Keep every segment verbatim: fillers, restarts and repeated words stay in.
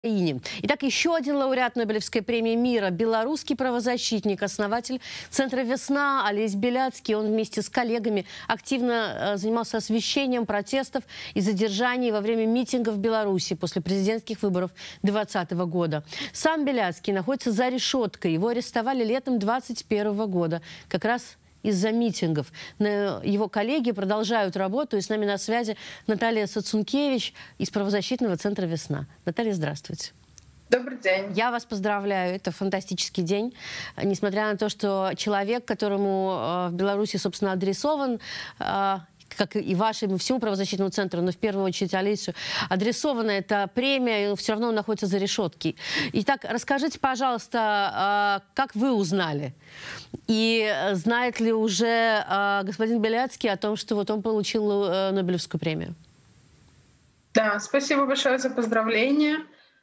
Украине. Итак, еще один лауреат Нобелевской премии мира, белорусский правозащитник, основатель Центра «Весна» Олесь Беляцкий. Он вместе с коллегами активно занимался освещением протестов и задержаний во время митингов в Беларуси после президентских выборов две тысячи двадцатого года. Сам Беляцкий находится за решеткой. Его арестовали летом две тысячи двадцать первого года, как раз из-за митингов. Его коллеги продолжают работу. И с нами на связи Наталья Сацункевич из правозащитного центра «Весна». Наталья, здравствуйте. Добрый день. Я вас поздравляю. Это фантастический день. Несмотря на то, что человек, которому в Беларуси, собственно, адресован, как и вашему всему правозащитному центру, но в первую очередь Олесю, адресована эта премия, и все равно он находится за решеткой. Итак, расскажите, пожалуйста, как вы узнали? И знает ли уже господин Беляцкий о том, что вот он получил Нобелевскую премию? Да, спасибо большое за поздравления.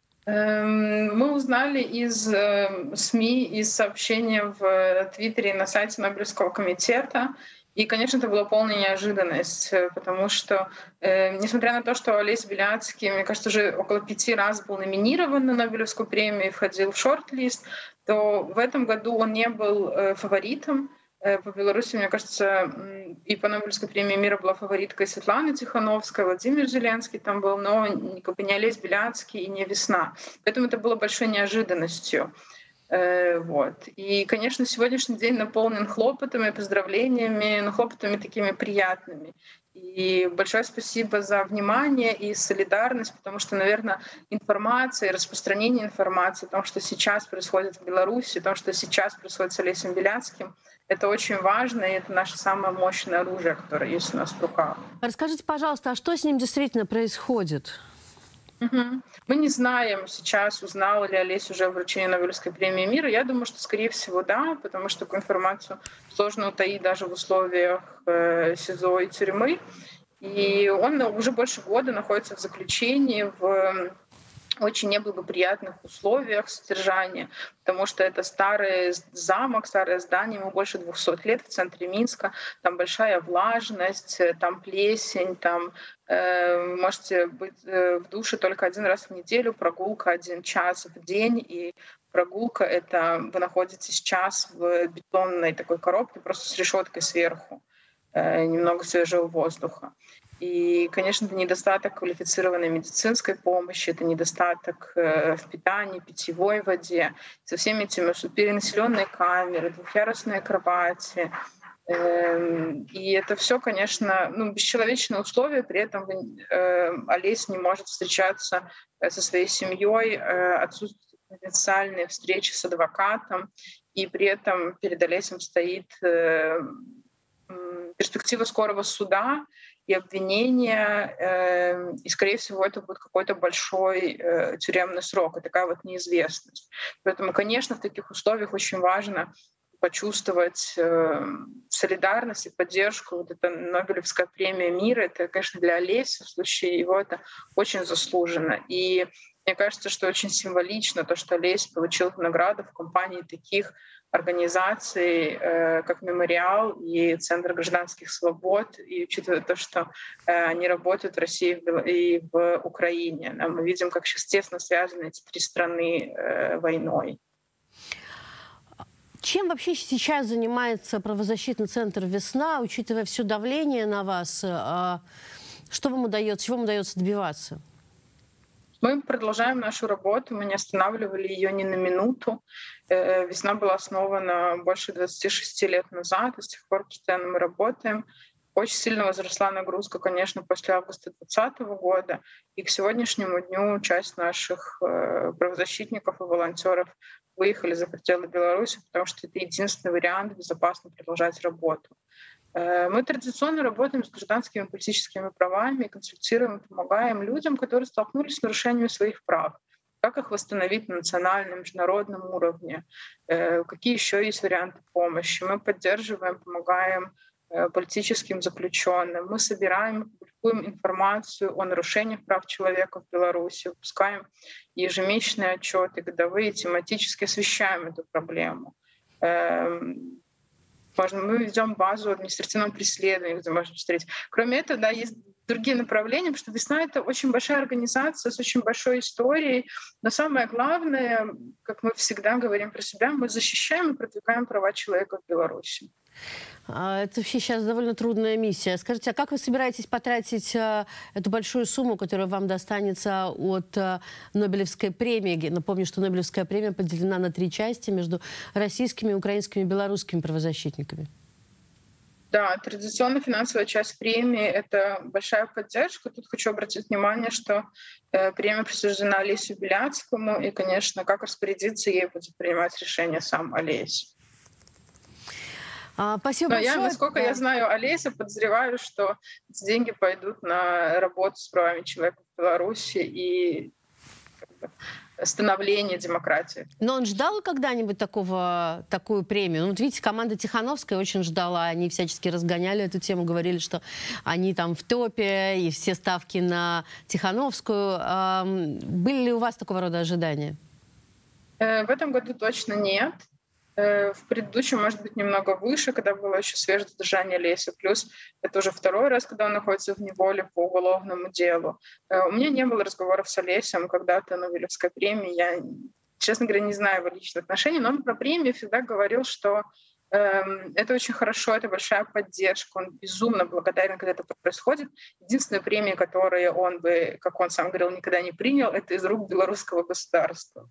Мы узнали из СМИ, из сообщения в Твиттере и на сайте Нобелевского комитета. И, конечно, это была полная неожиданность, потому что, э, несмотря на то, что Олесь Беляцкий, мне кажется, уже около пяти раз был номинирован на Нобелевскую премию и входил в шорт-лист, то в этом году он не был э, фаворитом. Э, по Беларуси, мне кажется, и по Нобелевской премии мира была фавориткой Светлана Тихановская, Владимир Зеленский там был, но как бы не Олесь Беляцкий и не «Весна». Поэтому это было большой неожиданностью. Вот. И, конечно, сегодняшний день наполнен хлопотами, поздравлениями, но хлопотами такими приятными. И большое спасибо за внимание и солидарность, потому что, наверное, информация и распространение информации о том, что сейчас происходит в Беларуси, о том, что сейчас происходит с Олесем Беляцким, это очень важно, и это наше самое мощное оружие, которое есть у нас в руках. Расскажите, пожалуйста, а что с ним действительно происходит? Угу. Мы не знаем сейчас, узнал ли Олесь уже вручение Нобелевской премии мира. Я думаю, что, скорее всего, да, потому что такую информацию сложно утаить даже в условиях э, СИЗО и тюрьмы. И он уже больше года находится в заключении, в очень неблагоприятных условиях содержания, потому что это старый замок, старое здание, ему больше двухсот лет в центре Минска, там большая влажность, там плесень, там э, можете быть э, в душе только один раз в неделю, прогулка один час в день, и прогулка — это вы находитесь час в бетонной такой коробке, просто с решеткой сверху, э, немного свежего воздуха. И, конечно, это недостаток квалифицированной медицинской помощи, это недостаток в питании, питьевой воде, со всеми этими перенаселенные камеры, двухъярусные кровати. И это все, конечно, ну, бесчеловечные условия, при этом Олесь не может встречаться со своей семьей, отсутствуют конфиденциальные встречи с адвокатом, и при этом перед Олесем стоит перспектива скорого суда и обвинения, э, и, скорее всего, это будет какой-то большой э, тюремный срок, и такая вот неизвестность. Поэтому, конечно, в таких условиях очень важно почувствовать э, солидарность и поддержку. Вот эта Нобелевская премия мира, это, конечно, для Олеся, в случае его это очень заслуженно. И мне кажется, что очень символично то, что Олесь получил награду в компании таких организаций, э, как «Мемориал» и Центр гражданских свобод, и учитывая то, что э, они работают в России и в Украине. Да, мы видим, как сейчас тесно связаны эти три страны э, войной. Чем вообще сейчас занимается правозащитный центр «Весна», учитывая все давление на вас? Что вам удается, чего вам удается добиваться? Мы продолжаем нашу работу, мы не останавливали ее ни на минуту. «Весна» была основана больше двадцати шести лет назад, и с тех пор постоянно мы работаем. Очень сильно возросла нагрузка, конечно, после августа двадцатого года, и к сегодняшнему дню часть наших правозащитников и волонтеров выехали за пределы Беларуси, потому что это единственный вариант безопасно продолжать работу. Мы традиционно работаем с гражданскими и политическими правами, консультируем и помогаем людям, которые столкнулись с нарушениями своих прав. Как их восстановить на национальном, международном уровне? Какие еще есть варианты помощи? Мы поддерживаем, помогаем политическим заключенным. Мы собираем, публикуем информацию о нарушениях прав человека в Беларуси, выпускаем ежемесячные отчеты, годовые, тематически освещаем эту проблему. Можно, мы ведем базу административного преследования, где можно посмотреть. Кроме этого, да, есть другие направления, потому что «Весна» — это очень большая организация с очень большой историей. Но самое главное, как мы всегда говорим про себя, мы защищаем и продвигаем права человека в Беларуси. Это вообще сейчас довольно трудная миссия. Скажите, а как вы собираетесь потратить э, эту большую сумму, которая вам достанется от э, Нобелевской премии? Напомню, что Нобелевская премия поделена на три части между российскими, украинскими и белорусскими правозащитниками. Да, традиционно финансовая часть премии — это большая поддержка. Тут хочу обратить внимание, что э, премия присуждена Олесю Беляцкому, и, конечно, как распорядиться ей будет принимать решение сам Олесь. А, спасибо Но большое. я, насколько Да. я знаю Олеся, подозреваю, что эти деньги пойдут на работу с правами человека в Беларуси и как бы, становление демократии. Но он ждал когда-нибудь такого, такую премию? Ну, вот видите, команда Тихановская очень ждала. Они всячески разгоняли эту тему, говорили, что они там в топе, и все ставки на Тихановскую. Эм, были ли у вас такого рода ожидания? Э, в этом году точно нет. Э, в предыдущем, может быть, немного выше, когда было еще свежее задержание Олеся. Плюс это уже второй раз, когда он находится в неволе по уголовному делу. Э, у меня не было разговоров с Олесем когда-то на Нобелевской премии. Я, честно говоря, не знаю его личных отношений, но он про премию всегда говорил, что э, это очень хорошо, это большая поддержка. Он безумно благодарен, когда это происходит. Единственная премия, которую он бы, как он сам говорил, никогда не принял, это из рук белорусского государства.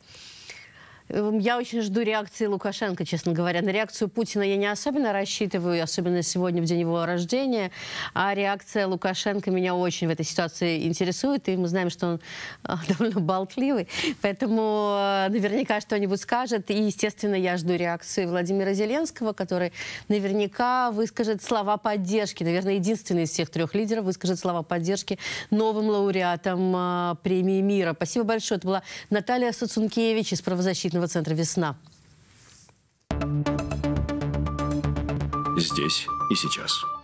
Я очень жду реакции Лукашенко, честно говоря. На реакцию Путина я не особенно рассчитываю, особенно сегодня, в день его рождения. А реакция Лукашенко меня очень в этой ситуации интересует. И мы знаем, что он довольно болтливый. Поэтому наверняка что-нибудь скажет. И, естественно, я жду реакции Владимира Зеленского, который наверняка выскажет слова поддержки. Наверное, единственный из всех трех лидеров выскажет слова поддержки новым лауреатам премии мира. Спасибо большое. Это была Наталья Сацункевич из правозащитного центра «Весна». Здесь и сейчас.